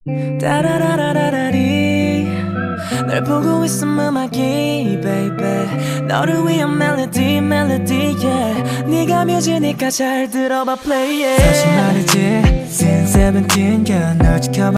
따라라라라리 널 보고 있음 음악이 baby 너를 위한 멜로디 yeah 네가 뮤지니까 잘 들어봐 play it 사실 말이지 Since 17 girl 널 지켜봐